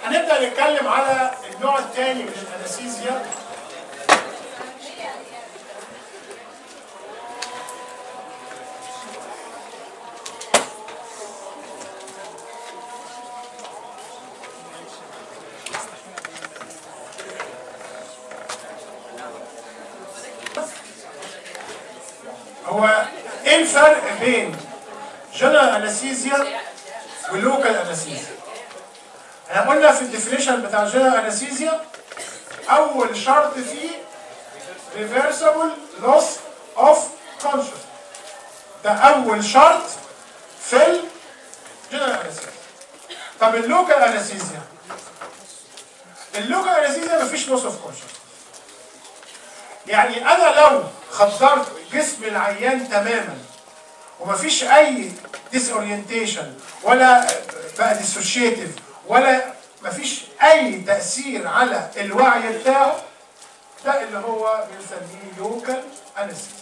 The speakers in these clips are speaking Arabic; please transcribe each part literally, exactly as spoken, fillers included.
هنبدأ نتكلم على النوع الثاني من الأنستيزيا. هو ايه الفرق بين جنرال انستيزيا واللوكال انستيزيا؟ احنا قلنا في الديفينيشن بتاع جنرال انستيزيا اول شرط فيه reversible loss of consciousness. ده اول شرط في الجنرال انستيزيا. طب اللوكال انستيزيا، اللوكال انستيزيا مفيش loss of consciousness. يعني انا لو خدرت جسم العيان تماما ومفيش اي ديسورينتيشن ولا بقى ديسوشيتيف ولا مفيش اي تاثير على الوعي بتاعه، ده اللي هو بنسميه لوكال انستيزيا.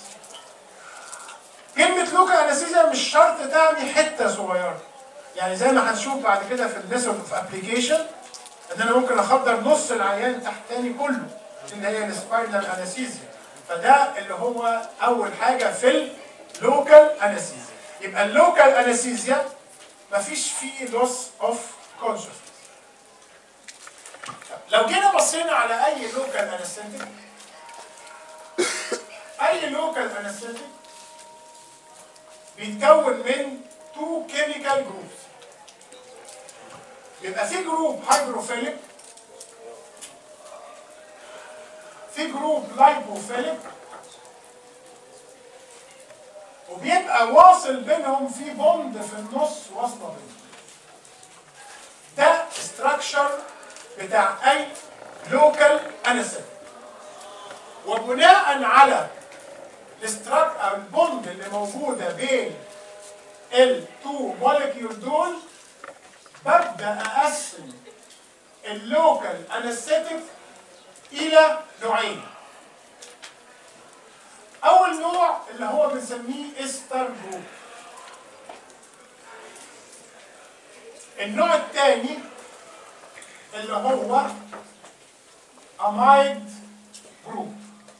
كلمه لوكال انستيزيا مش شرط تعني حته صغيره، يعني زي ما هنشوف بعد كده في الميثود اوف ابلكيشن ان انا ممكن اخدر نص العيان تحتاني كله اللي هي السباينال انستيزيا. فده اللي هو اول حاجه في اللوكال انستيزيا. يبقى اللوكال انستيزيا مفيش فيه لوس اوف كونشسنس. لو جينا بصينا على اي لوكال انستيك، اي لوكال انستيك بيتكون من تو كيميكال جروبس. يبقى في جروب هيدروفيليك، في جروب لايبوفيليك، وبيبقى واصل بينهم في بوند في النص واصله بينهم. ده استراكشر بتاع اي لوكال انستيك. وبناء على الاستراك او البوند اللي موجوده بين التو موليكيول دول ببدا اقسم اللوكال انستيك الى نوعين. اول نوع اللي هو بنسميه استر جروب. النوع الثاني اللي هو امايد جروب.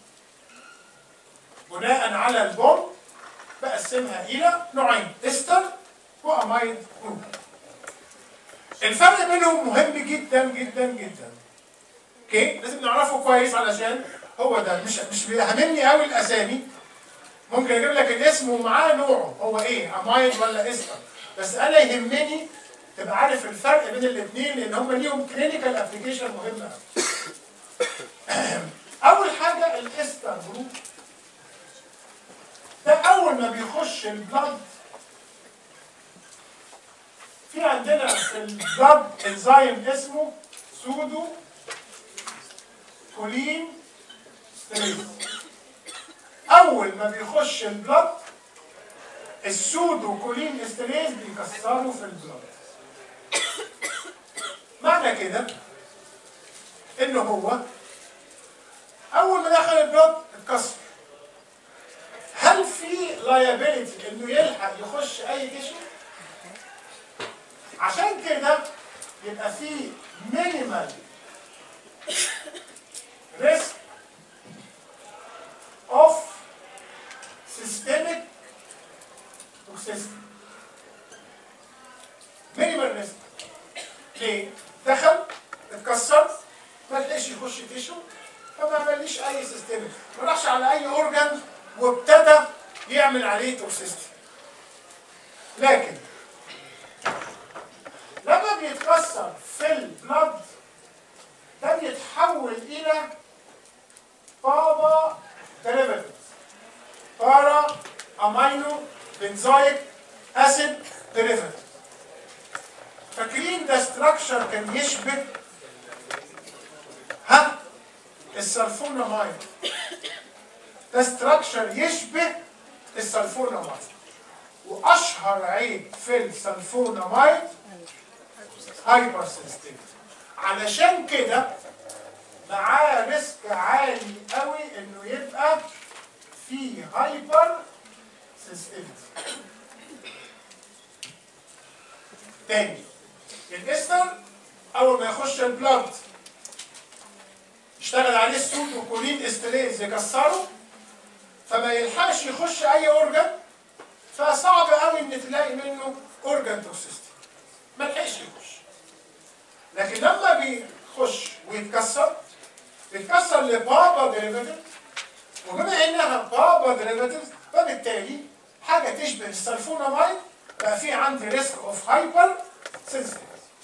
بناء على البوند بقسمها الى نوعين، استر وامايد جروب. الفرق بينهم مهم جدا جدا جدا. اوكي؟ لازم نعرفه كويس علشان هو ده مش مش بيهمني قوي الاسامي. ممكن اجيب لك الاسم ومعاه نوعه هو ايه، امايد ولا استر، بس انا يهمني تبقى عارف الفرق بين الاثنين لان هم ليهم كلينيكال ابلكيشن مهمه قوي. اول حاجه الاستر جروب ده اول ما بيخش البلد في عندنا في البلد انزيم اسمه سودو كولين ستريز. اول ما بيخش البلد السودو كولين ستريز بيكسره في البلد. معنى كده انه هو اول ما دخل البلد اتكسر. هل في لايبيليتي انه يلحق يخش اي تيشو؟ عشان كده يبقى في مينيمال risk of systemic toxicity. minimal risk. ليه؟ دخل اتكسر ما لقاش يخش تيشو فما عمليش اي سيستمك، ما راحش على اي اورجان وابتدى يعمل عليه توكسيستي. لكن لما بيتكسر في البلد ده بيتحول الى بابا ديريفاتيفز، بارا امينو بنزويك اسيد ديريفاتيفز. فاكرين ده ستراكشر كان يشبه ها السلفونامايد. ده ستراكشر يشبه السلفونامايد. واشهر عيب في السلفونامايد هايبر سنسيتيفيتي. علشان كده معاه ريسك عالي قوي انه يبقى في هايبر سنسيتيفيتي. تاني الاستر اول ما يخش البلاد يشتغل عليه السودوكولين استريز يكسره، فما يلحقش يخش اي اورجان، فصعب قوي ان تلاقي منه اورجان توكسيستي، ما لحقش يخش. لكن لما بيخش ويتكسر بيتكسر لبابا ديريفاتيف، وبما انها بابا ديريفاتيف فبالتالي حاجه تشبه السلفونامايد بقى في عندي ريسك اوف هايبر سنسيتيف.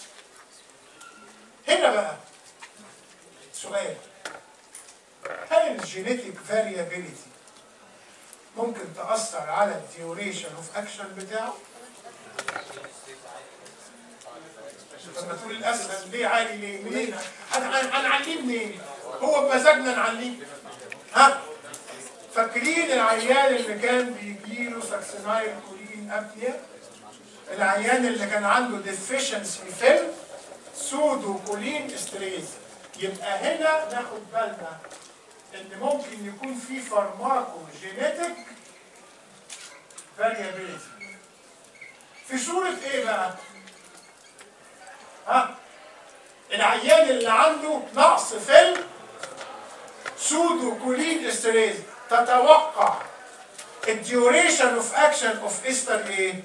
هنا بقى سؤال، هل الجينيتيك فاريابيليتي ممكن تأثر على الديوريشن اوف اكشن بتاعه؟ لما تقول الاسهل ليه عالي ليه؟ منين؟ هنعليه منين؟ هو بمزاجنا نعليه؟ ها؟ فاكرين العيان اللي كان بيجيله ساكسينايل كولين ابنيا؟ العيان اللي كان عنده ديفيشنسي في سودو كولين استريز. يبقى هنا ناخد بالنا ان ممكن يكون في فارماكو جينيتك فاريابيليتي. في صورة ايه بقى؟ ها؟ العيان اللي عنده نقص في السودو كولين استريز، تتوقع الديوريشن اوف اكشن اوف استر ايه؟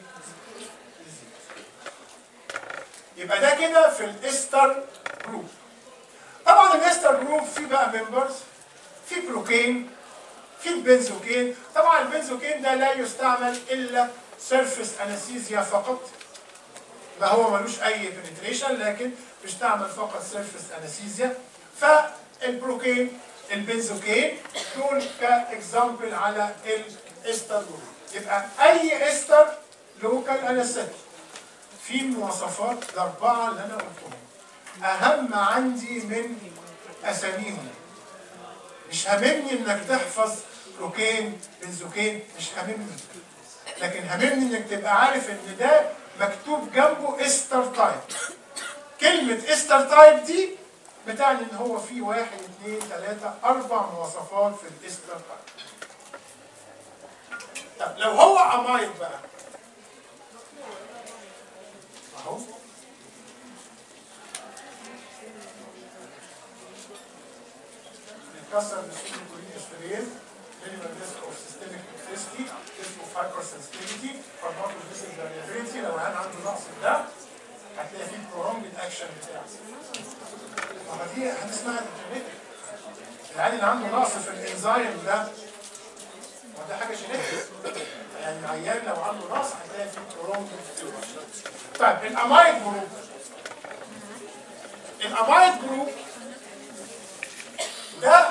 يبقى ده كده في الاستر جروب. طبعا الاستر جروب فيه بقى ممبرز، في بروكين، في البنزوكين. طبعا البنزوكين ده لا يستعمل الا سيرفيس انستيزيا فقط، ما هو ملوش اي بنتريشن، لكن بيستعمل فقط سيرفيس انستيزيا. فالبروكين البنزوكين دول كاكزامبل على الاستر جروب. يبقى اي استر لوكال انستيك في مواصفات الاربعه اللي انا قلتهم. اهم عندي من اساميهم، مش هاممني انك تحفظ بروكين بنزوكين، مش هاممني، لكن هاممني انك تبقى عارف ان ده مكتوب جنبه استر تايب. كلمه استر تايب دي بتعني ان هو فيه واحد اثنين ثلاثه اربع مواصفات في الاستر تايب. طب لو هو امايد بقى اهو، بيتكسر بالسودوكولين استريز، مينيمال ريسك اوف سيستميك توكسيستي، ريسك اوف هايبر سنسيتيفيتي، فارماكوجينيتيك فاريابيلتي. لو العيان عنده نقص ده هتلاقي فيه برولونجد اكشن بتاعه. ما دي هنسمعها الجينيتك. العيان اللي عنده نقص في الانزيم ده ما ده حاجه جينيتك، يعني العيان لو عنده نقص هتلاقي فيه برولونجد. طيب الامايد جروب، الامايد جروب ده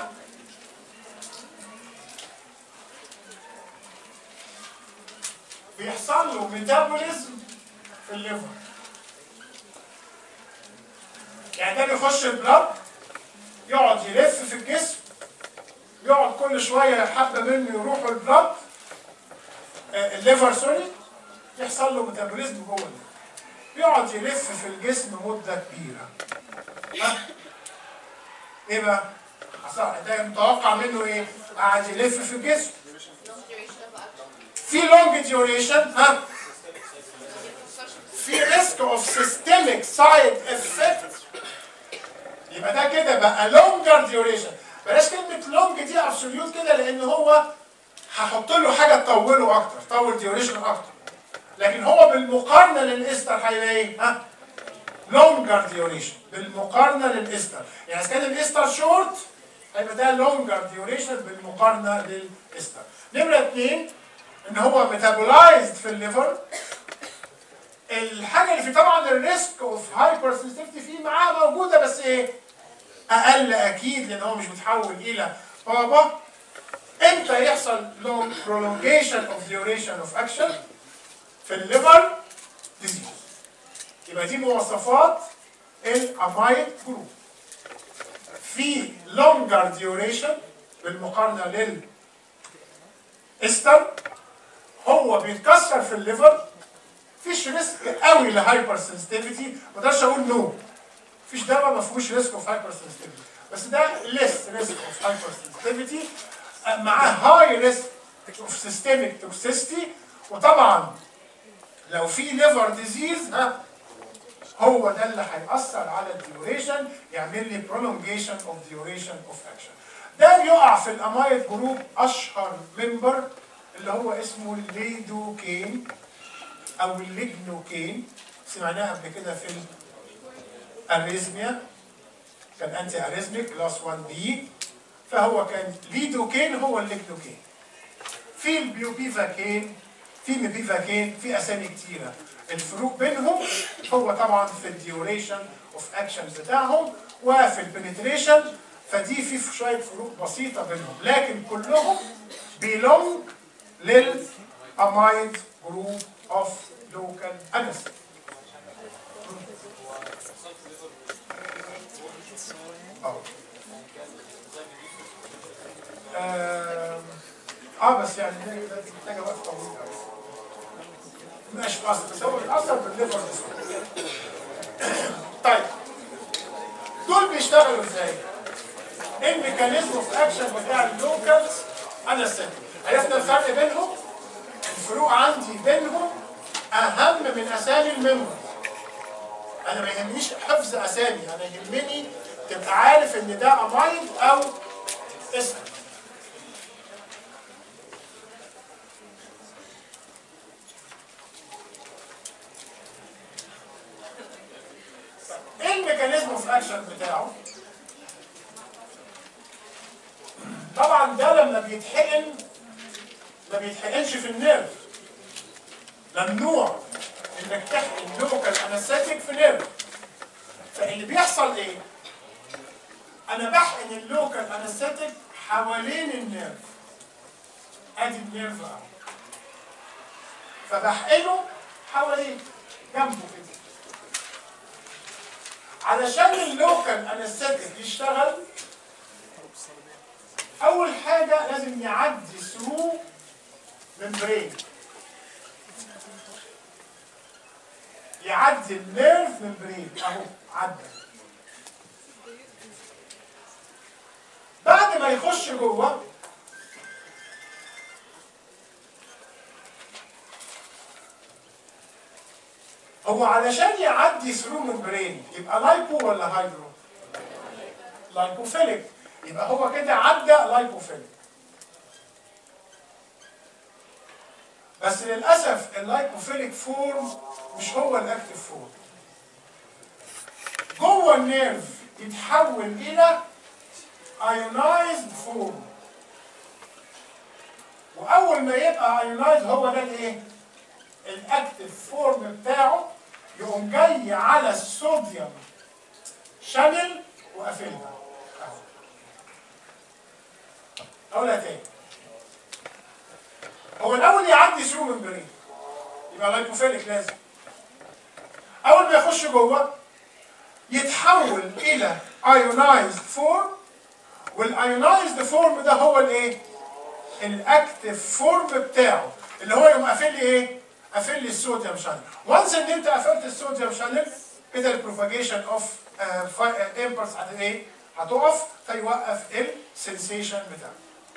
بيحصل له ميتابوليزم في الليفر. يعني ده بيخش البلد يقعد يلف في الجسم، يقعد كل شويه حبه منه يروحوا البلد الليفر سوري، يحصل له ميتابوليزم جوه الليفر، يقعد يلف في الجسم مده كبيره. ها؟ ايه بقى؟ ده متوقع منه ايه؟ قاعد يلف في الجسم. في لونج ديوريشن، ها؟ في ريسك اوف سيستميك سايد افكت. يبقى ده كده بقى لونجر ديوريشن. بلاش كلمه لونج دي ابسوليوت كده، لان هو هحط له حاجه تطوله اكتر، تطول ديوريشن اكتر. لكن هو بالمقارنه للاستر هيبقى ايه؟ ها؟ لونجر ديوريشن بالمقارنه للاستر. يعني اذا كان الاستر شورت هيبقى ده لونجر ديوريشن بالمقارنه للاستر. نمره اثنين ان هو ميتابولايزد في الليفر. الحاجه اللي فيه طبعا الريسك اوف هايبر سنسيتيفيتي فيه معاه موجوده، بس ايه؟ اقل اكيد، لان هو مش متحول الى بابا. امتى يحصل لونج prolongation اوف duration اوف اكشن؟ في الليفر ديزيز. يبقى دي مواصفات الامايد جروب. في لونجر ديوريشن بالمقارنه للاستر، هو بيتكسر في الليفر، مفيش ريسك قوي لهايبر سنسيتيفيتي، ما اقدرش اقول نو. مفيش دواء ما فيهوش ريسك اوف هايبر سنسيتيفيتي، بس ده ليس ريسك اوف هايبر سنسيتيفيتي، معاه هاي ريسك اوف سيستميك توكسيستي. وطبعا لو في ليفر ديزيز ها هو ده اللي هيأثر على الديوريشن، يعمل لي prolongation of duration of action. ده بيقع في الامايد جروب اشهر ممبر اللي هو اسمه الليدوكين او الليجنوكين، سمعناه قبل كده في الاريزميا، كان انتي اريزميك كلاس واحد بي، فهو كان ليدوكين هو الليجنوكين. في البيوبيفاكين، في ميبيفاكين، في اسامي كتيره. الفروق بينهم هو طبعا في الديوريشن اوف اكشن بتاعهم وفي البنتريشن، فدي في شويه فروق بسيطه بينهم، لكن كلهم بيلونج للامايد جروب اوف لوكال انستيك. اه اه بس يعني ده محتاجه وقت طويل قوي. ماشي اصلا بس هو بيتاثر بالليفر. طيب دول بيشتغلوا ازاي؟ ايه الميكانيزم اوف اكشن بتاع اللوكال انستيك؟ عرفنا الفرق بينهم؟ الفروق عندي بينهم اهم من اسامي الممبر. انا ما يهمنيش حفظ اسامي، انا يهمني تبقى عارف ان ده امايد او اسم. ايه الميكانيزم اوف اكشن بتاعه؟ طبعا ده لما بيتحقن ما بيتحقنش في النيرف. ممنوع انك تحقن لوكال انستيك في نيرف. فاللي بيحصل ايه؟ انا بحقن اللوكال انستيك حوالين النيرف. ادي النيرف اهو. فبحقنه حوالين جنبه كده. علشان اللوكال انستيك يشتغل اول حاجه لازم يعدي ثرو ممبرين، يعدي النيرف ممبرين اهو عدى. بعد ما يخش جوه هو علشان يعدي ثرو ممبرين يبقى لايبو ولا هايدرو؟ لايبوفيليك، يبقى هو كده عدى لايبوفيليك. بس للاسف اللايبوفيليك فورم مش هو الاكتف فورم. جوه النيرف يتحول الى ايونايزد فورم، واول ما يبقى ايونايزد هو ده الايه؟ الاكتف فورم بتاعه، يقوم جاي على الصوديوم شانل وقافلها. اقولها تاني. هو الاول يعدي ثرو ممبرين يبقى لايبوفيليك لازم. اول ما يخش جوه يتحول الى ايونايزد فورم، والايونايزد فورم ده هو الايه؟ الاكتف فورم بتاعه، اللي هو يقوم قافل لي ايه؟ قافل لي الصوديوم شانل. وانس ان انت قفلت الصوديوم شانل كده البروباجيشن اوف امبلس هت ايه؟ هتقف، فيوقف السنسيشن بتاعه.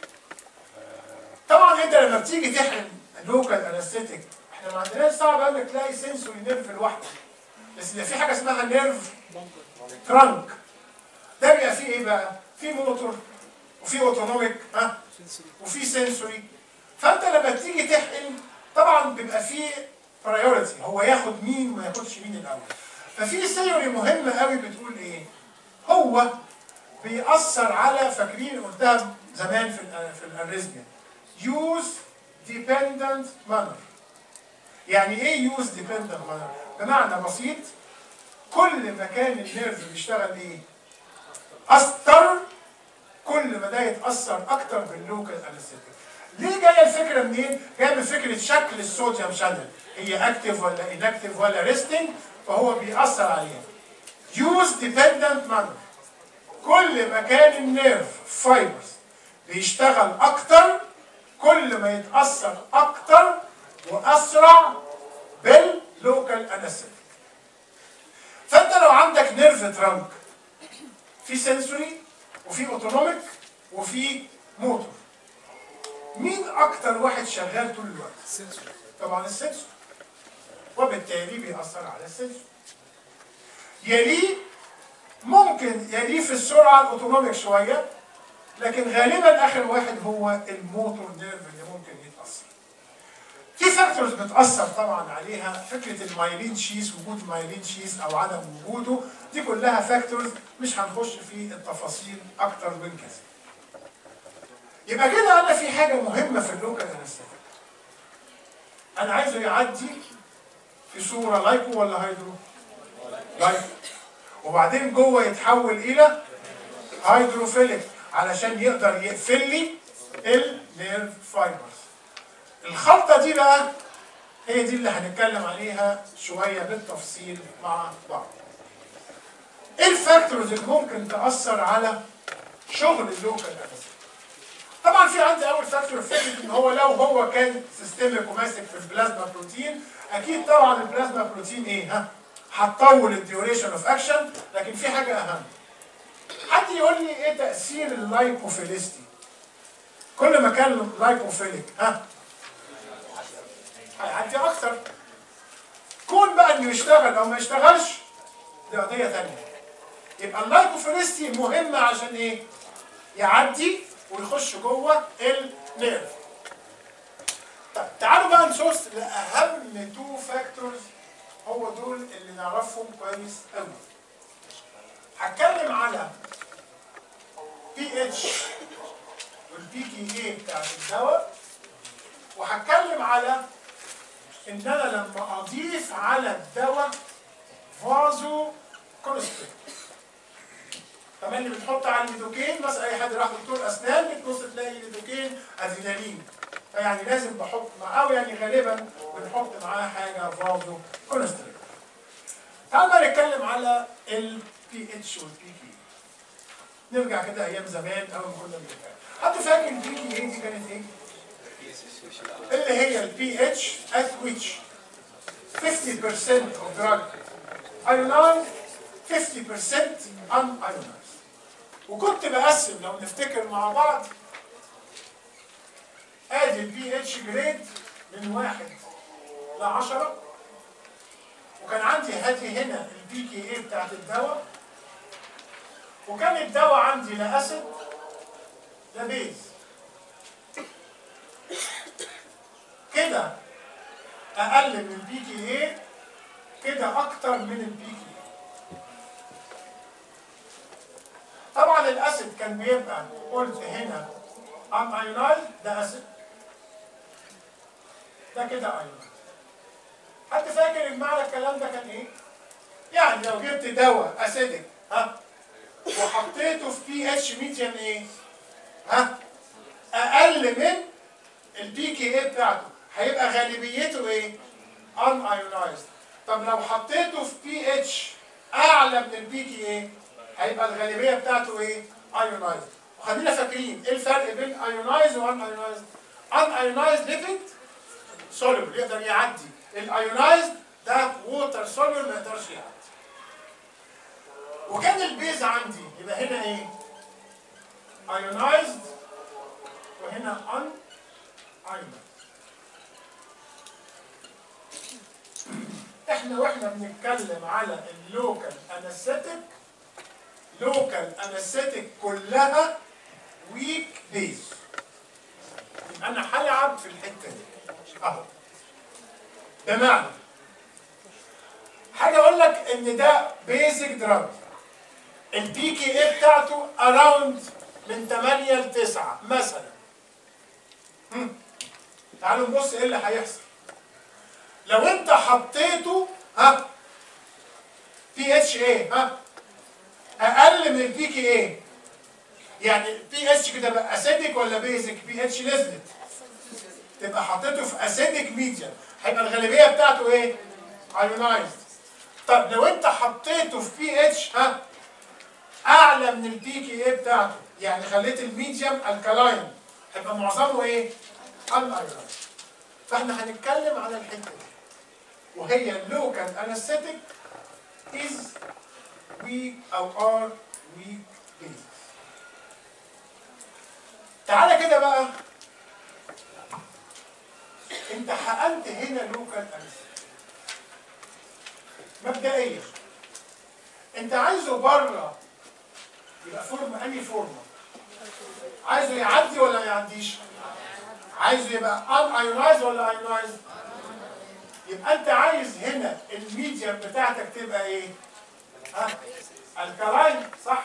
طبعا انت لما بتيجي تحقن لوكال انستيك احنا ما عندناش صعب انك تلاقي سنسوري نيرف لوحده، بس ده في حاجه اسمها نيرف ترانك. ده بيبقى فيه ايه بقى؟ في موتور وفي اوتونوميك ها وفي سنسوري. فانت لما تيجي تحقن طبعا بيبقى فيه برايورتي، هو ياخد مين وما ياخدش مين الاول. ففي ثيوري مهمه قوي بتقول ايه؟ هو بيأثر على، فاكرين قلتها زمان في ال في الاريزميا، يوز ديبندنت مانر. يعني ايه يوز ديبندنت مانر؟ بمعنى بسيط، كل ما كان النيرف بيشتغل ايه؟ اكتر، كل ما ده يتاثر اكتر باللوكال انستيك. ليه جايه الفكره منين؟ جايه من فكره شكل الصوديوم شانل، هي اكتف ولا انكتف ولا ريستنج، فهو بيأثر عليها. يوز ديبندنت مانر، كل ما كان النيرف فايبرز بيشتغل اكتر كل ما يتاثر اكتر واسرع باللوكال انستيك. فانت لو عندك نيرف ترانك في سنسوري وفي اوتونوميك وفي موتور، مين اكتر واحد شغال طول الوقت؟ السنسوري. طبعا السنسوري، وبالتالي بيأثر على السنسوري. يليه ممكن يليه في السرعه الاوتونوميك شويه، لكن غالبا اخر واحد هو الموتور نيرف اللي ممكن يتاثر. في فاكتورز بتاثر طبعا عليها، فكره المايلين شيس، وجود المايلين شيس او عدم وجوده، دي كلها فاكتورز مش هنخش في التفاصيل اكتر من كذا. يبقى كده انا في حاجه مهمه في اللوكال انستيك، انا عايزه يعدي في صوره لايكو ولا هيدرو؟ لايكو. وبعدين جوه يتحول الى هيدروفيليك علشان يقدر يقفل لي النيرف فايبرز. الخلطه دي بقى هي دي اللي هنتكلم عليها شويه بالتفصيل مع بعض. ايه الفاكتورز اللي ممكن تاثر على شغل اللوكال انستيك؟ طبعا في عندي اول فاكتور فكره ان هو لو هو كان سيستميك وماسك في البلازما بروتين، اكيد طبعا البلازما بروتين ايه؟ ها؟ هتطول الديوريشن اوف اكشن، لكن في حاجه اهم. حد يقول لي ايه تاثير اللايبوفيليستي؟ كل ما كان لايبوفيليك ها؟ هيعدي اكتر. كون بقى انه يشتغل او ما يشتغلش دي قضيه ثانيه. يبقى اللايبوفيليستي مهمه عشان ايه؟ يعدي ويخش جوه النيرف. طب تعالوا بقى نشوف لاهم تو فاكتورز، هو دول اللي نعرفهم كويس قوي. هتكلم على بي اتش والبي كي اي بتاعت الدواء، وهتكلم على ان انا لما اضيف على الدواء فازو كونستريكت. طبعا اللي بنحط على الليدوكين مثلا، اي حد راح دكتور اسنان بتبص تلاقي ليدوكين ادرينالين، فيعني لازم بحط معاه، او يعني غالبا بنحط معاه حاجه فازو كونستريكت. تعالوا بقى نتكلم على البي اتش والبي كي. نرجع كده ايام زمان اول ما كنا بنتكلم. حد فاكر البي كي اي دي كانت ايه؟ اللي هي البي اتش at which fifty percent of drug ionized fifty percent unionized. وكنت بقسم لو نفتكر مع بعض، ادي البي اتش جريد من واحد لعشرة، وكان عندي هاتي هنا البي كي اي بتاعت الدواء، وكان الدواء عندي لا اسيد لا بيز. كده اقل من البي كي اي، كده اكتر من البي كي اي. طبعا الاسيد كان بيبقى قلت هنا ان ايونايز، ده اسيد، ده كده ايونايز. حد فاكر المعنى الكلام ده كان ايه؟ يعني لو جبت دواء اسيدك ها وحطيته في بي اتش ميديم ايه؟ ها؟ اقل من البي كي اي بتاعته، هيبقى غالبيته ايه؟ ان ايونايزد. طب لو حطيته في بي اتش اعلى من البي كي اي، هيبقى الغالبيه بتاعته ايه؟ ايونايزد. وخلينا فاكرين ايه الفرق بين ايونايزد وان ايونايزد؟ ان ايونايزد ليبيد سوليبل يقدر يعدي، الايونايزد ده ووتر سوليبل ما يقدرش يعدي. وكان البيز عندي يبقى هنا ايه؟ ايونايزد، وهنا ان ايونايزد. احنا واحنا بنتكلم على اللوكال انستيك، لوكال انستيك كلها ويك بيز. يبقى انا هلعب في الحته دي اهو. بمعنى حاجه اقول لك ان ده بيزك دراج، البي كي اي بتاعته اراوند من ثمانية ل تسعة مثلا. هم. تعالوا نبص ايه اللي هيحصل لو انت حطيته ها بي اتش ايه ها اقل من البي كي اي. يعني بي اتش كده بقى اسيدك ولا بيزك؟ بي اتش نزلت، تبقى حطيته في اسيدك ميديا، هيبقى الغالبيه بتاعته ايه؟ ايونايزد. طب لو انت حطيته في بي اتش ها اعلى من البي كي اي بتاعته، يعني خليت الميديم الكالاين، هيبقى معظمه ايه؟ ان ايونايزد. فاحنا هنتكلم على الحته دي، وهي اللوكال انستيك از ويك او ار ويك بيز. تعالى كده بقى، انت حقنت هنا لوكال انستيك. مبدئيا انت عايزه بره يبقى فورم انهي فورمه؟ عايزه يعدي ولا ما يعديش؟ عايزه يبقى ان ايونايز ولا ايونايز؟ يبقى انت عايز هنا الميديم بتاعتك تبقى ايه؟ ها؟ الكالاين صح؟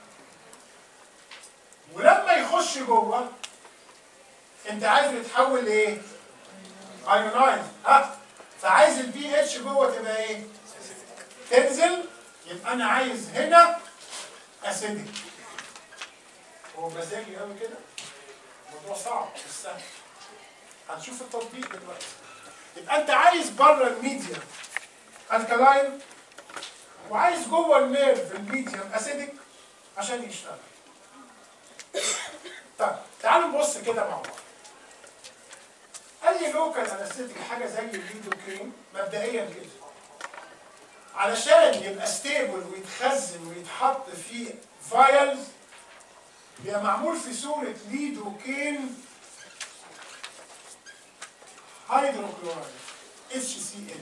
ولما يخش جوه انت عايزه يتحول لايه؟ ايونايز ها؟ فعايز البي اتش جوه تبقى ايه؟ تنزل. يبقى انا عايز هنا اسيدك. هو مزاجي قوي كده؟ الموضوع صعب مش سهل. هنشوف التطبيق دلوقتي. يبقى انت عايز بره الميديم الكالاين وعايز جوه النيرف الميديم اسيدك عشان يشتغل. طيب تعالوا نبص كده مع بعض. اي لوكال انستيك حاجه زي الليدوكين مبدئيا كده علشان يبقى ستيبل ويتخزن ويتحط في فايلز بيبقى معمول في صوره ليدوكين هيدروكلورايد اتش سي ال.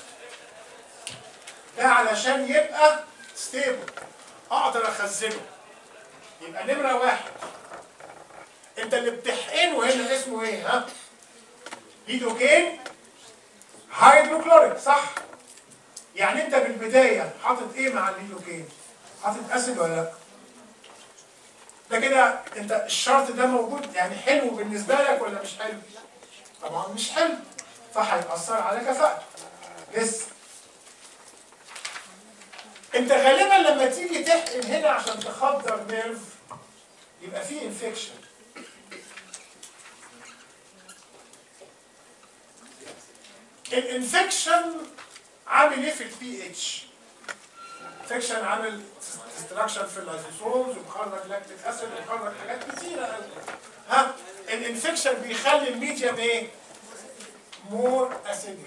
ده علشان يبقى ستيبل اقدر اخزنه. يبقى نمره واحد انت اللي بتحقنه هنا اسمه ايه؟ ها؟ ليدوكين هيدروكلوريك صح؟ يعني انت بالبدايه حاطط ايه مع الليدوكين؟ حاطط اسيد ولا لا؟ ده كده انت الشرط ده موجود يعني حلو بالنسبه لك ولا مش حلو؟ طبعا مش حلو فهيأثر على كفاءته. لسه انت غالبا لما تيجي تحقن هنا عشان تخدر نيرف يبقى فيه انفكشن. الانفكشن عامل ايه في البي اتش؟ انفكشن عامل ديستراكشن في اللايزوسومز ومخرج لاكتيك اسيد ومخرج حاجات كتيره قوي. ها؟ الانفكشن بيخلي الميديم ايه؟ مور اسيدك.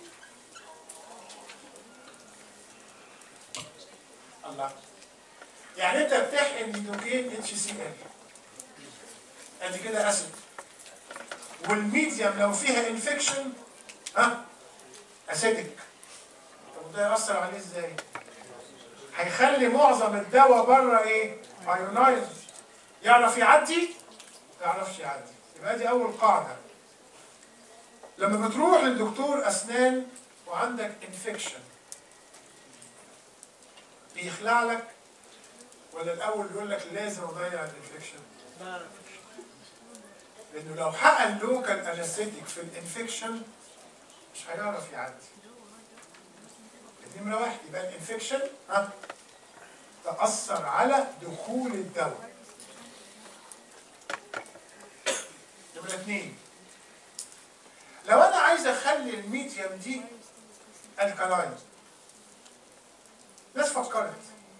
الله. يعني انت بتحقن ليدوكين اتش سي ال. ادي كده اسيد. والميديم لو فيها انفكشن ها؟ اسيدك. طب ده يأثر عليه ازاي؟ هيخلي معظم الدواء بره ايه؟ ايونايز. يعرف يعدي؟ ما يعرفش يعدي. يبقى دي اول قاعده. لما بتروح للدكتور اسنان وعندك انفكشن بيخلع لك ولا الاول يقول لك لازم اضيع الانفكشن؟ لانه لو حقن لوكال انستيك في الانفكشن مش هيعرف يعدي. نمره واحد يبقى الانفكشن ها تأثر على دخول الدواء. نمره اثنين لو انا عايز اخلي الميديم دي الكالاين. ناس فكرت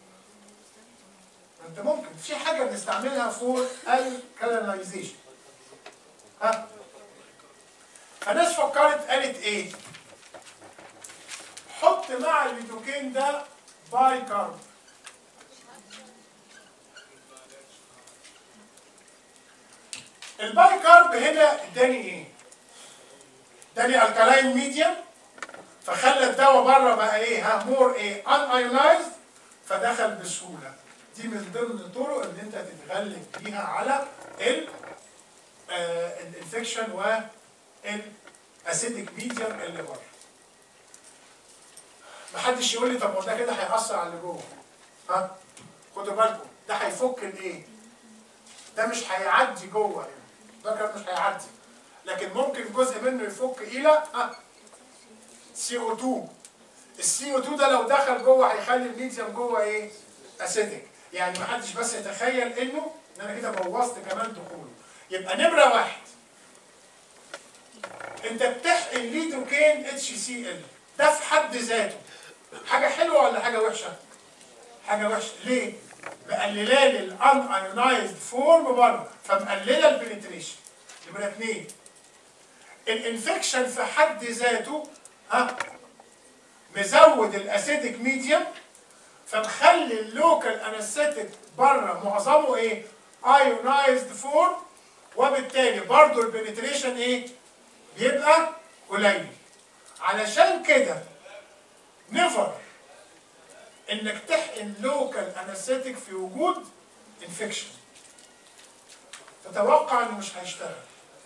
انت ممكن في حاجه بنستعملها فور الكالينايزيشن. ها فناس فكرت قالت ايه؟ حط مع الليدوكين ده باي كارب. الباي كارب هنا اداني ايه؟ اداني الكالاين ميديم فخلى الدواء بره بقى ايه؟ ها مور ايه؟ ان ايونايزد فدخل بسهوله. دي من ضمن الطرق اللي انت تتغلب بيها على ال الانفكشن والاسيدك ميديم اللي بره. محدش يقول لي طب ما ده كده هيأثر على اللي جوه. ها؟ خدوا بالكم ده هيفك الايه؟ ده مش هيعدي جوه هنا. ده كده مش هيعدي. لكن ممكن جزء منه يفك الى ها سي او اتنين. السي او اتنين ده لو دخل جوه هيخلي الميديم جوه ايه؟ اسيدك. يعني محدش بس يتخيل انه ان انا كده بوظت كمان دخوله. يبقى نمره واحد انت بتحقن ليدوكين اتش سي ال. ده في حد ذاته حاجه حلوه ولا حاجه وحشه؟ حاجه وحشه. ليه؟ مقلله لي الان ايونايزد فورم بره فمقلله البنتريشن. نمره اثنين الانفكشن في حد ذاته ها مزود الاسيدك ميديم فمخلي اللوكال انستيك بره معظمه ايه؟ ايونايزد فورم وبالتالي برضه البنتريشن ايه؟ بيبقى قليل. علشان كده نفر انك تحقن لوكال انستيك في وجود انفكشن. تتوقع انه مش هيشتغل.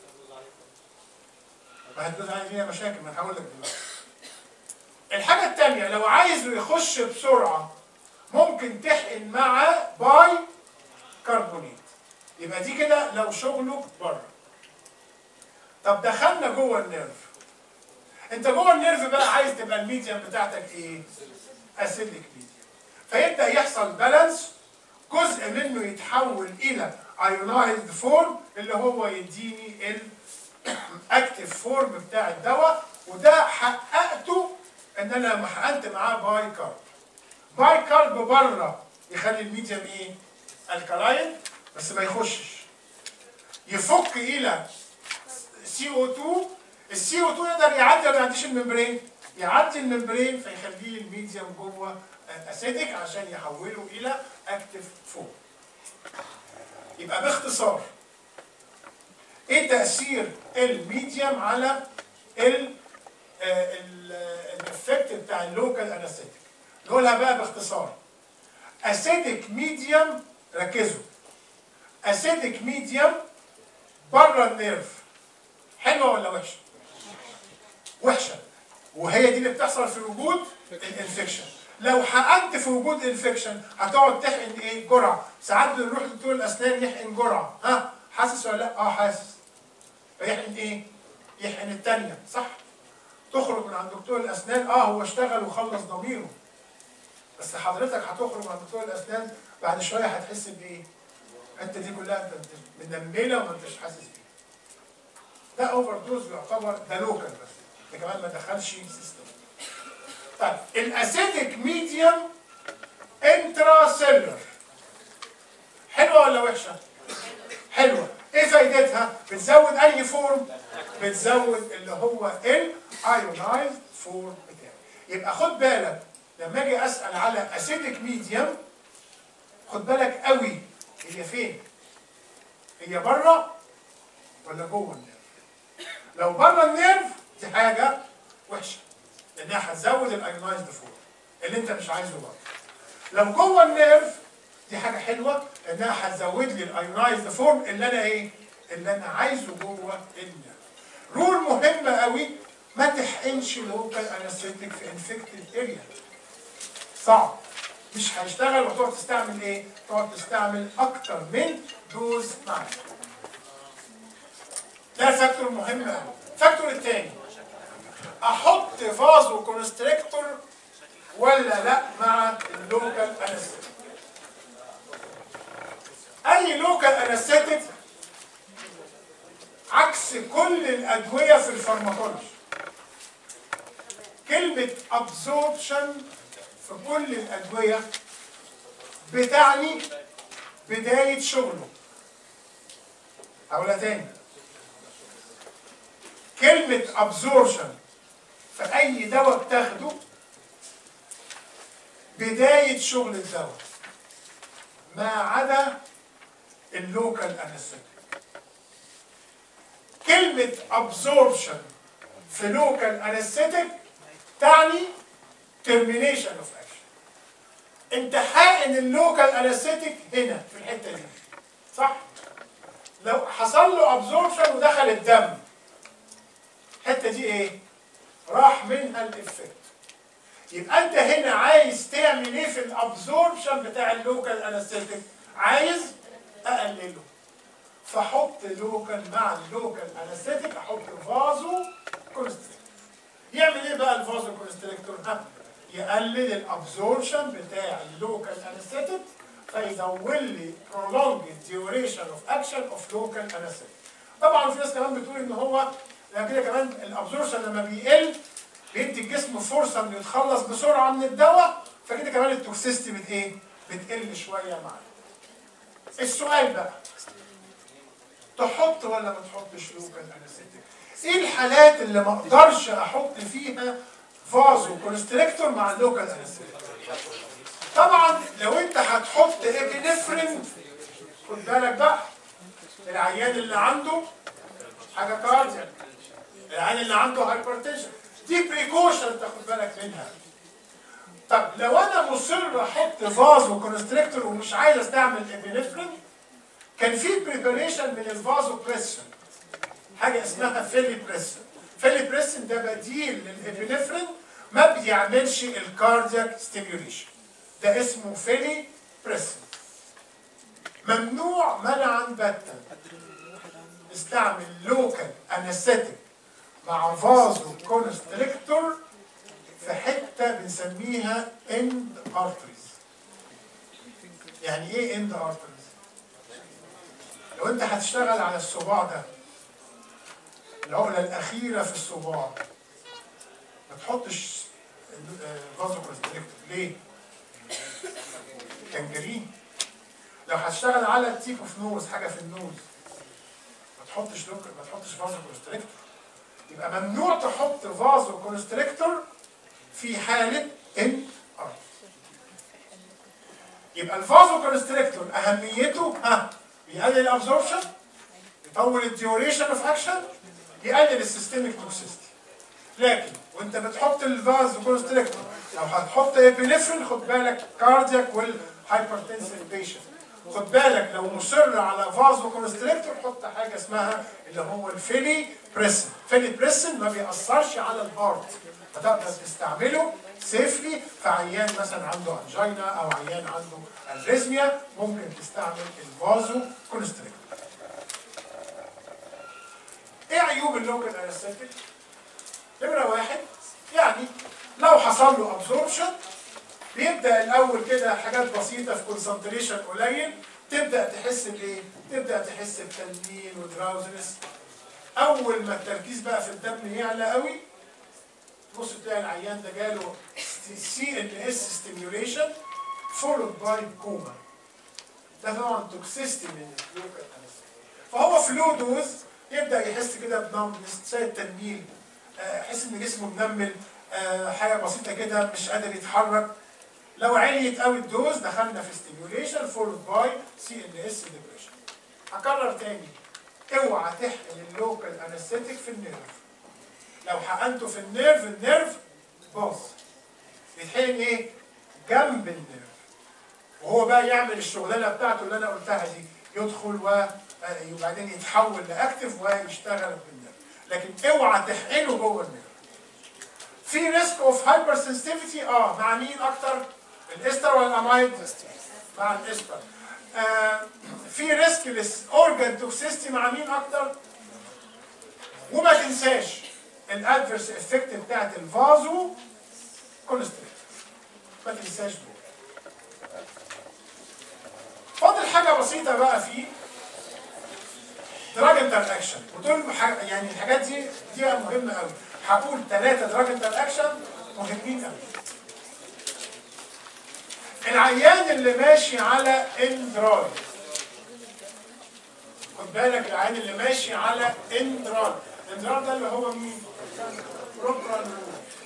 وهتبقى عايز فيها مشاكل، ما هقول لك دلوقتي. الحاجة الثانية لو عايزه يخش بسرعة ممكن تحقن معاه باي كربونيت. يبقى دي كده لو شغله بره. طب دخلنا جوه النيرف. انت جوه النيرف بقى عايز تبقى الميديم بتاعتك ايه؟ اسيدك ميديم. فيبدا يحصل بالانس، جزء منه يتحول الى ايونايزد فورم اللي هو يديني الاكتيف فورم بتاع الدواء، وده حققته ان انا لما حقنت معاه باي كارب. باي كارب بره يخلي الميديم ايه؟ الكالاين بس ما يخشش. يفك الى سي او اتنين، السي او اتنين يقدر يعدي ولا ما يعديش الممبرين؟ يعدي الممبرين فيخليه الميديم جوه اسيدك عشان يحوله الى اكتيف فورم. يبقى باختصار ايه تاثير الميديم على ال الافكت بتاع اللوكال انستيك؟ نقولها بقى باختصار. اسيدك ميديم، ركزوا، اسيدك ميديم بره النيرف حلوه ولا وحشه؟ وحشه. وهي دي اللي بتحصل في وجود الانفكشن. لو حقنت في وجود انفكشن هتقعد تحقن ايه؟ جرعه. ساعات بنروح لدكتور الاسنان يحقن جرعه، ها حاسس ولا لا؟ اه حاسس. فيحقن ايه؟ يحقن الثانيه، صح؟ تخرج من عند دكتور الاسنان اه هو اشتغل وخلص ضميره. بس حضرتك هتخرج من عند دكتور الاسنان بعد شويه هتحس بايه؟ الحته دي كلها انت منمله وما انتش حاسس بيها. ده اوفر دوز يعتبر ده لوكال بس، ده كمان ما دخلش سيستم. طيب الاسيدك ميديم انترا سيلر حلوه ولا وحشه؟ حلوه. ايه فايدتها؟ بتزود انهي فورم؟ بتزود اللي هو الايونايزد فورم بتاعه. يبقى خد بالك لما اجي اسال على اسيدك ميديم خد بالك قوي هي فين؟ هي بره ولا جوه النيرف؟ لو بره النيرف دي حاجه وحشه لانها هتزود الايونايزد فورم اللي انت مش عايزه بره. لو جوه النيرف دي حاجه حلوه انها هتزود لي الايونايزد فورم اللي انا ايه؟ اللي انا عايزه جوه النيرف. رول مهمه قوي، ما تحقنش لوكال انستيك في انفكتد اريا. صعب، مش هيشتغل وتقعد تستعمل ايه؟ تقعد تستعمل اكتر من دوز معاك. ده فاكتور مهم قوي. الفاكتور الثاني، احط فازو كونستريكتور ولا لا مع اللوكال انستيك؟ اي لوكال انستيك عكس كل الادويه في الفارماكولوجي. كلمه ابزوربشن في كل الادويه بتعني بدايه شغله. هقولها تاني. كلمه ابزوربشن في اي دواء بتاخده بدايه شغل الدواء ما عدا اللوكال انستيك. كلمة absorption في local anesthetic تعني termination of action. انت حاقن اللوكال anesthetic هنا في الحتة دي، صح؟ لو حصل له absorption ودخل الدم الحتة دي ايه؟ راح منها الافكت. يبقى انت هنا عايز تعمل ايه في الابزوربشن بتاع اللوكال anesthetic؟ عايز اقلله. فحط لوكال مع اللوكال انستيك، احط فازو كونستريكتور. يعمل ايه بقى الفازو كونستريكتور؟ يقلل الابزوربشن بتاع اللوكال انستيك فيزود لي prolonged duration of action of local anesthetic. طبعا في ناس كمان بتقول ان هو لما كده كمان الابزوربشن لما بيقل بيدي الجسم فرصه انه يتخلص بسرعه من الدواء، فكده كمان التوكسيستي بت ايه؟ بتقل شويه معاه. السؤال بقى، تحط ولا ما تحطش لوكال انستيك؟ ايه الحالات اللي ما اقدرش احط فيها فازو كونستريكتور مع اللوكال انستيك؟ طبعا لو انت هتحط ابنفرين خد بالك بقى، العيان اللي عنده حاجه كاردياك، العيان اللي عنده هايبرتنشن، دي بريكوشن تاخد بالك منها. طب لو انا مصر احط فازو كونستريكتور ومش عايز استعمل ابنفرين، كان في بريباريشن من الفازو بريسن حاجه اسمها فيلي بريسن. فيلي بريسن ده بديل للابنفرين، ما بيعملش الكاردياك ستيميوليشن، ده اسمه فيلي بريسن. ممنوع منعا باتا استعمل لوكال انستيك مع فازو كونستريكتور في حته بنسميها اند ارتريز. يعني ايه اند ارتريز؟ لو انت هتشتغل على الصباع ده، العقله الاخيره في الصباع، ما تحطش فازو كونستريكتور. ليه؟ كانجرين. لو هتشتغل على التيب اوف نوز، حاجه في النوز، ما تحطش لوك ما تحطش فازو كونستريكتور. يبقى ممنوع تحط فازو كونستريكتور في حاله ان ار. يبقى الفازو كونستريكتور اهميته ها بيقلل الابزوربشن، يطول الديوريشن اوف اكشن، يقلل السيستميك توكسيستي. لكن وانت بتحط الفازو كونستريكتور لو هتحط ابنفرين خد بالك كاردياك والهايبرتنسيف بيشنت. خد بالك لو مصر على فازو كونستريكتور حط حاجه اسمها اللي هو الفيلي بريسن. فيلي بريسن ما بيأثرش على الهارت، فتقدر تستعمله سيفلي في عيان مثلا عنده انجينا او عيان عنده اريزميا، ممكن تستعمل الفازو كونستريكتور. ايه عيوب اللوكال انستيك؟ نمره واحد، يعني لو حصل له ابزوربشن بيبدا الاول كده حاجات بسيطه في كونسنتريشن قليل، تبدا تحس بايه؟ تبدا تحس بتنميل ودراوزنس. اول ما التركيز بقى في الدم يعلى قوي تبص تلاقي العيان ده جاله سي ان اس ستيميوليشن فولود باي كوما. ده طبعا توكسيستي من اللوكال انستيك. فهو في لو دوز يبدا يحس كده بنمنس، زي التنميل، يحس ان جسمه منمل، حاجه بسيطه كده مش قادر يتحرك. لو عليت قوي الدوز دخلنا في ستيميوليشن فولود باي سي ان اس ديبريشن. هكرر تاني، اوعى تحقن اللوكال انستيك في النيرف. لو حقنته في النيرف النيرف باظ. يتحقن ايه؟ جنب النيرف، وهو بقى يعمل الشغلانه بتاعته اللي انا قلتها دي، يدخل وبعدين يتحول لاكتف ويشتغل بالنيرف. لكن اوعى تحقنه جوه النيرف. في ريسك اوف هايبر سنسيتيفيتي اه مع مين اكتر؟ الاستر ولا الامايد؟ مع الاستر. آه في ريسك للاورجان توكسيستي مع مين اكتر؟ وما تنساش الادفيرس افكت بتاعت الفازو كونستريكتور، ما تنساش دول. فاضل حاجه بسيطه بقى فيه دراج انتر اكشن، ودول يعني الحاجات دي دي مهمه قوي. هقول ثلاثه دراج انتر اكشن مهمين قوي. العيان اللي ماشي على اندرال، خد بالك العيان اللي ماشي على اندرال، الاندرال ده اللي هو مين؟ بروبرانول.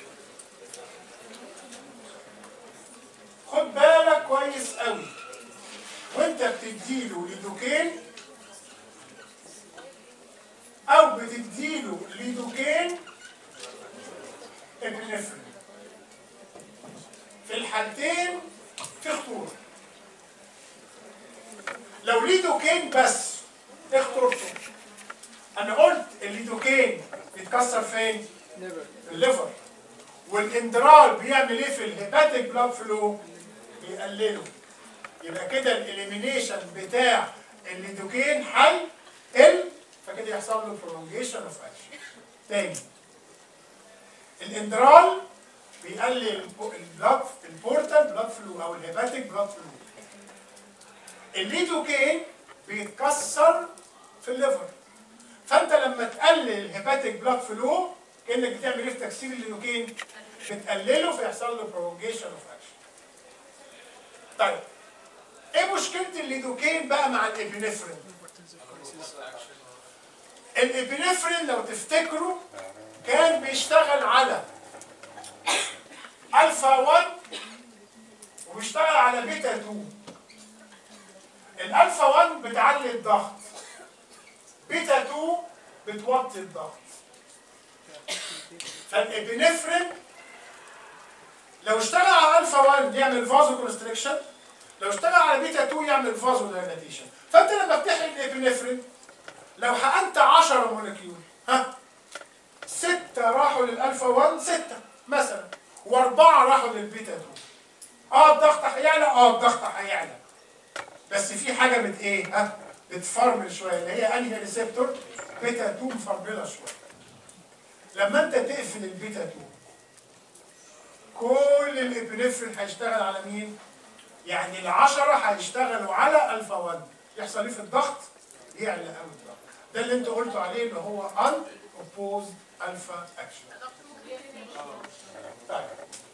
خد بالك كويس قوي وانت بتديله ليدوكين او بتديله ليدوكين ابنفرين، في الحالتين في خطوره. لو ليدوكين بس ايه خطورته؟ انا قلت الليدوكين بيتكسر فين؟ في الليفر. والاندرال بيعمل ايه في الهيباتيك بلاد فلو؟ بيقلله. يبقى كده الاليمينيشن بتاع الليدوكين حي ال، فكده يحصل له برولونجيشن اوف اكشن. تاني، الاندرال بيقلل البلاد البورتال بلاد فلو او الهيباتيك بلاد فلو. الليدوكين بيتكسر في الليفر، فانت لما تقلل الهيباتيك بلاد فلو كانك بتعمل ايه في تكسير الليدوكين؟ بتقلله فيحصل له برولونجيشن اوف اكشن. طيب ايه مشكله الليدوكين بقى مع الابنفرين؟ الابنفرين لو تفتكروا كان بيشتغل على الفا واحد وبيشتغل على بيتا اتنين. الالفا واحد بتعلي الضغط، بيتا اتنين بتوطي الضغط. فالابنفرين لو اشتغل على الفا واحد يعمل فازو كونستريكشن، لو اشتغل على بيتا اتنين يعمل فازو دايلاتيشن. فانت لما بتحقن الابنفرين لو حقنت عشرة مولكيول، ها ستة راحوا للالفا واحد ستة مثلا، واربعة راحوا للبيتا اتنين. اه الضغط هيعلى، اه الضغط هيعلى، بس في حاجه بت ايه؟ ها بتفرمل شويه، اللي هي انهي ريسبتور؟ بيتا اتنين مفرمله شويه. لما انت تقفل البيتا اتنين كل الابنفرين هيشتغل على مين؟ يعني العشرة هيشتغلوا على الفا واحد، يحصل ايه في الضغط؟ يعلى قوي الضغط. ده اللي انتوا قلتوا عليه اللي هو ان اوبوزد الفا اكشن. طيب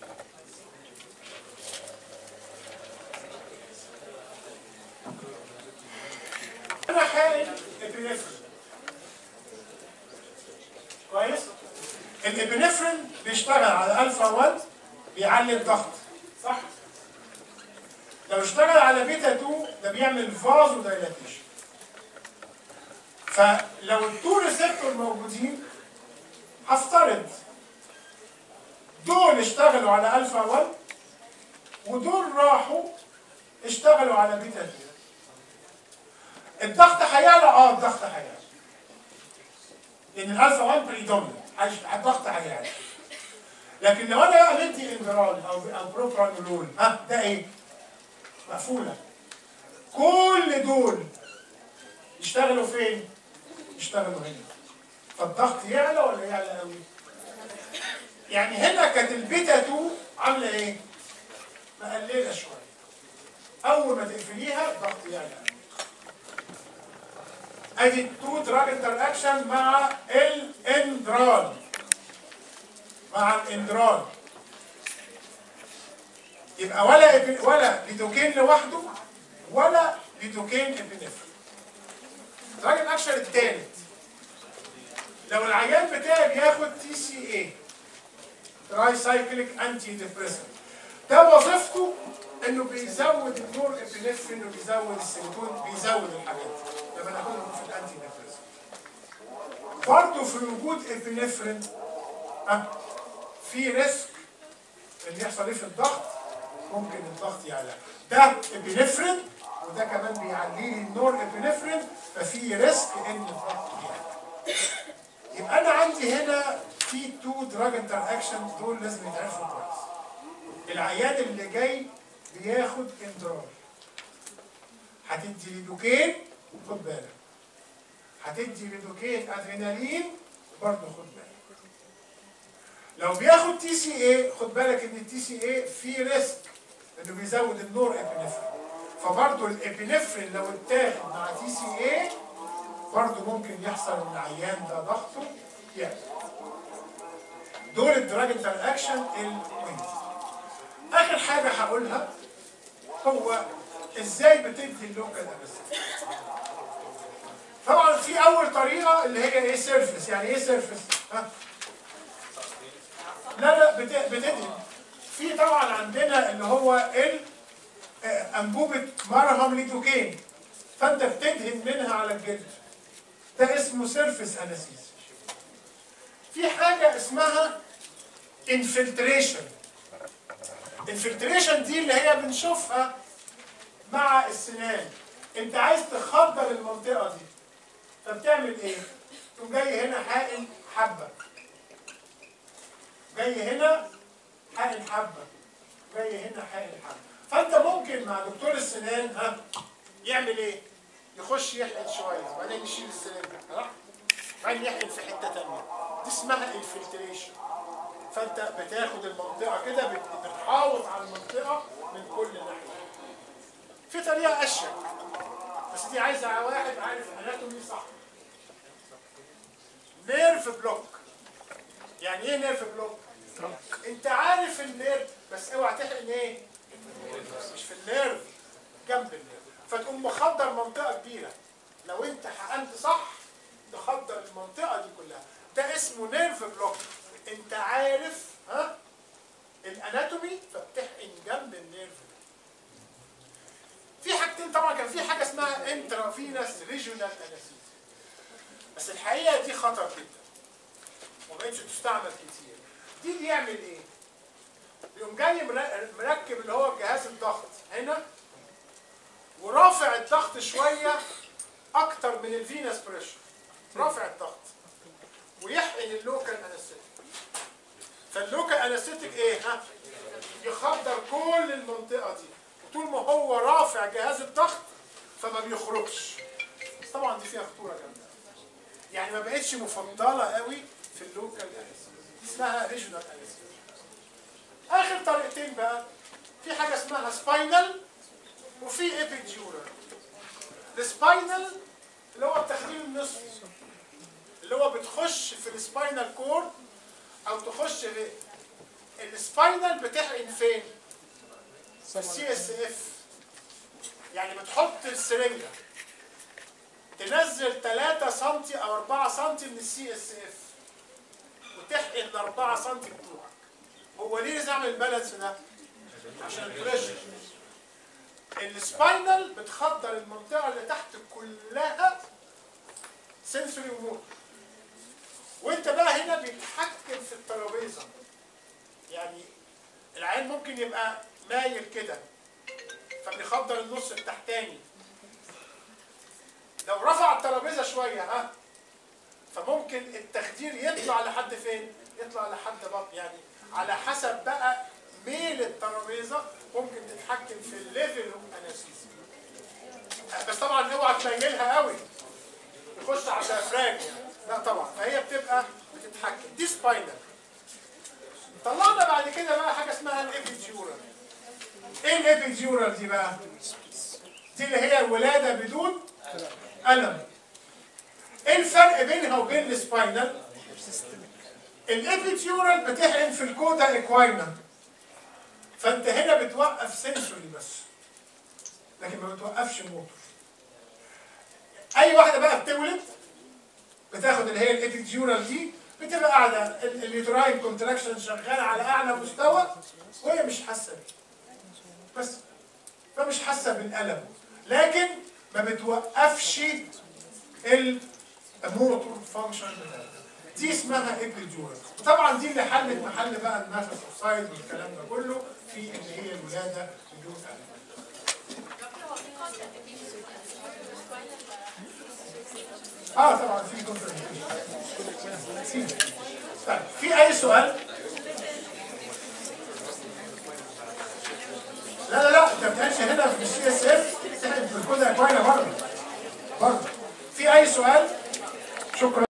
انا حاقن ابنفرين كويس؟ الابنفرين بيشتغل على الفا واحد بيعلي الضغط صح؟ لو اشتغل على بيتا اتنين ده بيعمل فازو دايلاتيشن. فلو التو ريسبتور موجودين هفترض دول اشتغلوا على الفا واحد ودول راحوا اشتغلوا على بيتا اتنين. الضغط هيعلى، اه الضغط هيعلى لان الالفا واحد بريدوميننت، الضغط هيعلى. لكن لو انا بقى بدي اندرال او او بروبرانولول، ها ده ايه؟ مقفوله. كل دول يشتغلوا فين؟ يشتغلوا هنا. فالضغط يعلى ولا يعلى قوي؟ يعني هنا كانت البيتا اتنين عامله ايه؟ مقلله شويه. اول ما تقفليها الضغط يعلى قوي. ادي التو دراج انتر اكشن مع الاندرال. مع الاندرال يبقى ولا ولا ليدوكين لوحده ولا ليدوكين ابنفرين. دراج الاكشن الثالث لو العيان بتاعي بياخد تي سي اي تراي سايكليك انتي ديبريسنت، ده وظيفته انه بيزود النور ابنفرين وبيزود السيروتونين، بيزود الحاجات دي لما ناخدهم في الانتي ديبريسنت. برضه في وجود ابنفرين أه في ريسك ان يحصل ايه في الضغط؟ ممكن الضغط يعلى. ده ابنفرين وده كمان بيعلي لي النور ابنفرين، ففي ريسك ان الضغط يعلى. يبقى انا عندي هنا في تو دراج انتر اكشن، دول لازم يتعرفوا كويس. العيان اللي جاي بياخد اندرال هتدي ليدوكين خد بالك، هتدي ليدوكين ادرينالين برضه خد بالك. لو بياخد تي سي اي خد بالك ان التي سي اي في ريسك انه بيزود النور ابنفرين، فبرضه الابنفرين لو اتاخد مع تي سي اي برضه ممكن يحصل ان العيان ده ضغطه يعلى. دول الدراج انتر اكشن المهم. اخر حاجه هقولها هو ازاي بتدي اللوكال انستيك. طبعا في اول طريقه اللي هي ايه؟ سيرفيس. يعني ايه سيرفيس؟ ها؟ لا لا بتدهن. في طبعا عندنا اللي هو انبوبه مرهم ليدوكين، فانت بتدهن منها على الجلد، ده اسمه سيرفيس انستيزيا. في حاجه اسمها انفلتريشن. انفلتريشن دي اللي هي بنشوفها مع السنان. انت عايز تخدر المنطقه دي فبتعمل ايه؟ تقوم جاي هنا حاقن حبه، جاي هنا حاقن حبه، جاي هنا حاقن حبه. فانت ممكن مع دكتور السنان ها يعمل ايه؟ يخش يحقن شويه وبعدين يشيل السنان صح؟ بعدين يحقن في حته ثانيه، دي اسمها انفلتريشن. فانت بتاخد المنطقه كده بتحاوط على المنطقه من كل ناحيه. في طريقه اشيك بس دي عايزه واحد عارف اناتومي صح. نيرف بلوك. يعني ايه نيرف بلوك؟ انت عارف النيرف بس اوعى تحقن ايه؟ مش في النيرف، جنب النيرف، فتقوم مخدر منطقه كبيره. لو انت حقنت صح تخدر المنطقه دي كلها، ده اسمه نيرف بلوك. انت عارف ها الاناتومي فبتحقن جنب النيرف. في حاجتين طبعا، كان في حاجه اسمها انترافينس ريجونال انستيزيا بس الحقيقه دي خطر جدا وما بقتش تستعمل كتير. دي بيعمل ايه؟ يقوم جاي مركب اللي هو جهاز الضغط هنا ورافع الضغط شويه اكتر من الفينس بريشر، رافع الضغط ويحقن اللوكال انستيك. فاللوكال انستيك ايه؟ ها؟ يخدر كل المنطقه دي، وطول ما هو رافع جهاز الضغط فما بيخرجش. طبعا دي فيها خطوره جامده، يعني ما بقتش مفضله قوي في اللوكال انستيك، اسمها ريجونال انستيك. اخر طريقتين بقى، في حاجه اسمها سباينال وفي ايبيديورال. السباينال اللي هو التخدير النصفي، اللي هو بتخش في السباينال كورد او تخش في السباينال. بتحقن فين؟ في السي اس اف. يعني بتحط السرنجه تنزل ثلاثة سم او أربعة سم من السي اس اف وتحقن ال أربعة سم بتوعك. هو ليه لازم اعمل البالانس ده؟ عشان البريشر. السباينال بتخدر المنطقه اللي تحت كلها سنسوري وموتور، وانت بقى هنا بيتحكم في الترابيزه. يعني العين ممكن يبقى مايل كده فبيخدر النص التحتاني. لو رفع الترابيزه شويه ها فممكن التخدير يطلع لحد فين؟ يطلع لحد بطن. يعني على حسب بقى ميل الترابيزه ممكن تتحكم في الليفل اوف انستيزيا. بس طبعا اوعى تميلها قوي تخش على الافراج يعني. لا طبعا، فهي بتبقى بتتحكم. دي سباينال. طلعنا بعد كده بقى حاجه اسمها الابيديورال. ايه الابيديورال دي بقى؟ دي اللي هي الولاده بدون الم. ايه الفرق بينها وبين السباينال؟ الابيديورال بتحقن في الكودا اكواينا، فانت هنا بتوقف سنسوري بس لكن ما بتوقفش موتور. اي واحده بقى بتولد بتاخد اللي هي الابيديورال دي، بتبقى قاعده اليوتراين كونتراكشن شغاله على اعلى مستوى وهي مش حاسه بيه بس، فمش حاسه بالالم لكن ما بتوقفش الموتور فانكشن بتاعتها. دي اسمها ابيديورال. وطبعا دي اللي حلت محل بقى النفس اوكسايد والكلام ده كله في اللي هي الولاده بدون الم. اه طبعا في كونتراكشن. طيب في اي سؤال؟ لا لا لا، انت ما بتعملش هنا في السي اس اف، بتاخد كده كوينه برضه. برضه في اي سؤال؟ شكرا.